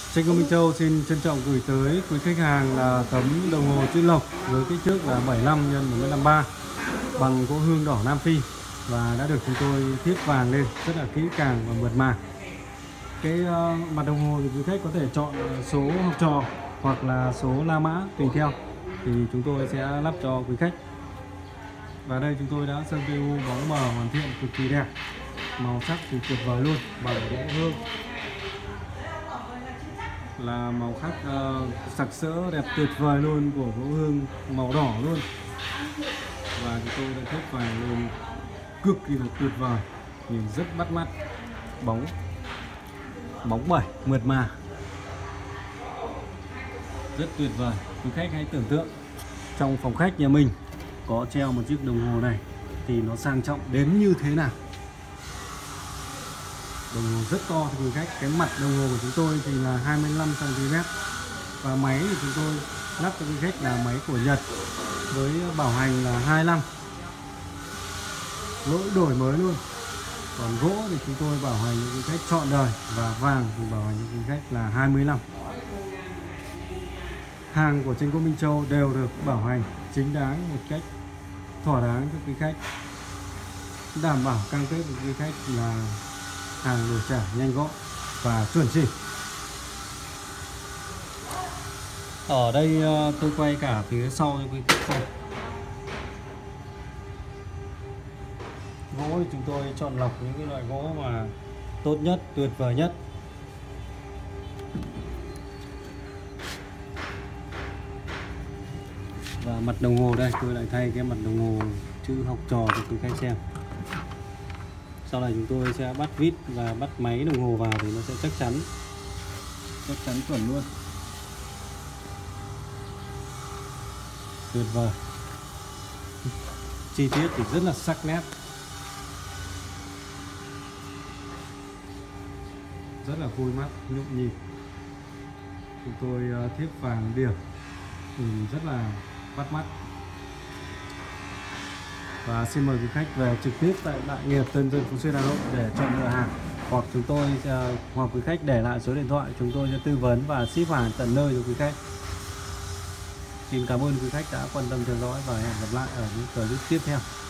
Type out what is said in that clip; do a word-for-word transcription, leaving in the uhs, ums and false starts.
Seiko Minh Châu xin trân trọng gửi tới quý khách hàng là tấm đồng hồ chữ lộc với kích thước là bảy mươi lăm nhân bảy mươi lăm ba bằng gỗ hương đỏ Nam Phi và đã được chúng tôi thiếp vàng lên rất là kỹ càng và mượt mà. Cái uh, mặt đồng hồ thì quý khách có thể chọn số học trò hoặc là số La Mã tùy theo, thì chúng tôi sẽ lắp cho quý khách. Và đây chúng tôi đã sơn pê u bóng mờ hoàn thiện cực kỳ đẹp, màu sắc thì tuyệt vời luôn, bằng gỗ hương là màu sắc uh, sặc sỡ đẹp tuyệt vời luôn, của gỗ hương màu đỏ luôn. Và chúng tôi đã thiếp vàng lên cực kỳ là tuyệt vời, nhìn rất bắt mắt, bóng bóng bẩy mượt mà, rất tuyệt vời. Quý khách hãy tưởng tượng trong phòng khách nhà mình có treo một chiếc đồng hồ này thì nó sang trọng đến như thế nào. Đồng hồ rất to thì quý khách, cái mặt đồng hồ của chúng tôi thì là hai mươi lăm xăng ti mét và máy thì chúng tôi lắp cho quý khách là máy của Nhật với bảo hành là hai năm, lỗi đổi mới luôn. Còn gỗ thì chúng tôi bảo hành cho quý khách trọn đời, và vàng thì bảo hành cho quý khách là hai mươi năm. Hàng của Seiko Minh Châu đều được bảo hành chính đáng một cách thỏa đáng cho quý khách, đảm bảo cam kết của quý khách là hàng đổi trả nhanh gọn và chuẩn chỉ. Ở đây tôi quay cả phía sau cho quý khách xem. Gỗ thì chúng tôi chọn lọc những cái loại gỗ mà tốt nhất, tuyệt vời nhất. Và mặt đồng hồ đây, tôi lại thay cái mặt đồng hồ chữ học trò cho quý khách xem. Sau này chúng tôi sẽ bắt vít và bắt máy đồng hồ vào thì nó sẽ chắc chắn chắc chắn chuẩn luôn, tuyệt vời. Chi tiết thì rất là sắc nét, rất là vui mắt, nhộn nhịp. Chúng tôi thiếp vàng điểm nhìn rất là bắt mắt. Và xin mời quý khách về trực tiếp tại Đại Nghiệp Tân Dân, Phú Xuyên, Hà Nội để chọn lựa hàng, hoặc chúng tôi hoặc quý khách để lại số điện thoại, chúng tôi sẽ tư vấn và ship hàng tận nơi cho quý khách. Xin cảm ơn quý khách đã quan tâm theo dõi và hẹn gặp lại ở những clip tiếp theo.